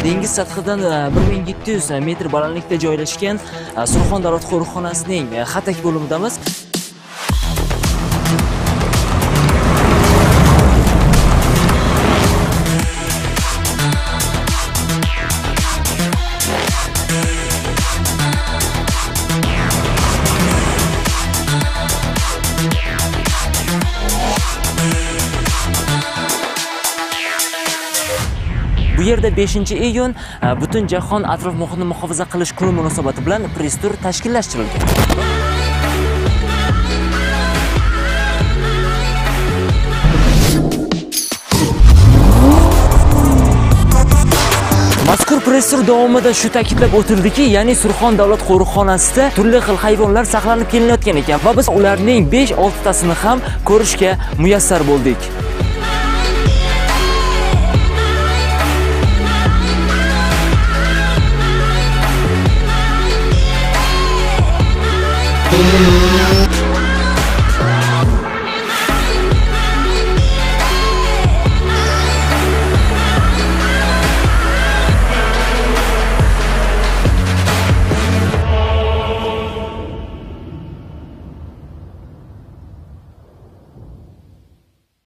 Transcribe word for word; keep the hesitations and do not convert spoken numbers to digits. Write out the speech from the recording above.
dengiz sathidan bir ming yetti yuz metr balandlikda joylashgan Surxon davlat qo'riqxonasining Xatak bo'limidamiz. Bu yerda beshinchi iyun butun jahon atrof muhitni muhofaza qilish kuni munosabati bilan press tur tashkillashtirilgan. Mazkur press tur davomida shu ta'kidlab o'tildiki, ya'ni Surxon davlat qo'riqxonasida turli xil hayvonlar saqlanib kelinayotgan ekan va biz ularning besh olti tasini ham ko'rishga muyassar bo'ldik.